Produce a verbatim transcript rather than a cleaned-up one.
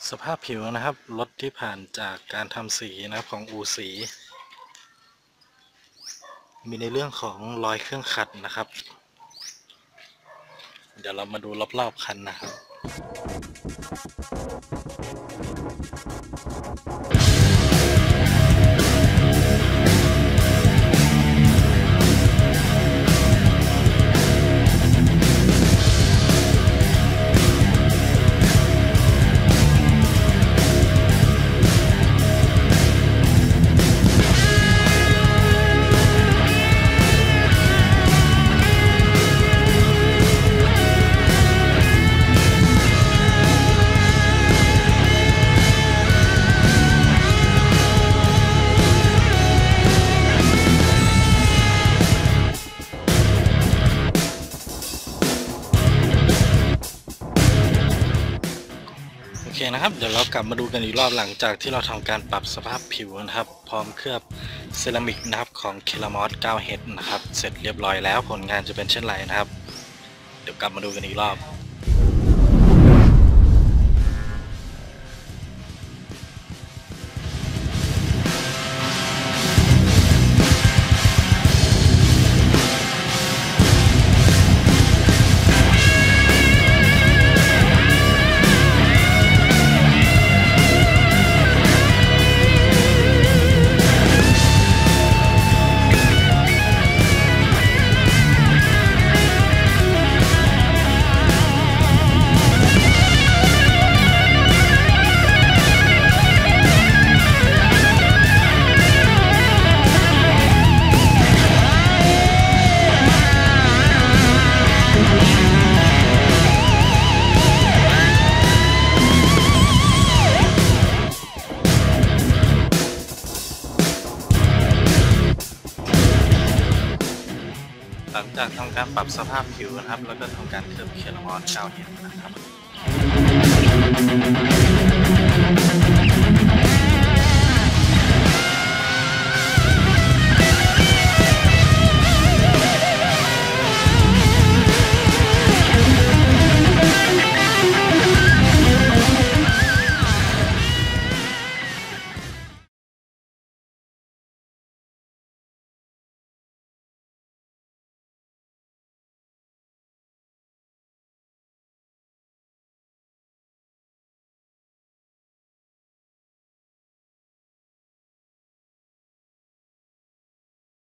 สภาพผิวนะครับรถที่ผ่านจากการทำสีนะครับของอู่สีมีในเรื่องของรอยเครื่องขัดนะครับเดี๋ยวเรามาดูรอบๆคันนะครับโอเคนะครับเดี๋ยวเรากลับมาดูกันอีกรอบหลังจากที่เราทำการปรับสภาพผิวนะครับพร้อมเคลือบเซรามิกนะครับของ Keramot เก้า เอช นะครับเสร็จเรียบร้อยแล้วผลงานจะเป็นเช่นไรนะครับเดี๋ยวกลับมาดูกันอีกรอบหลังจากทำการปรับสภาพผิวนะครับแล้วก็ทำการเคลือบเคลามอน เก้า เอช นะครับ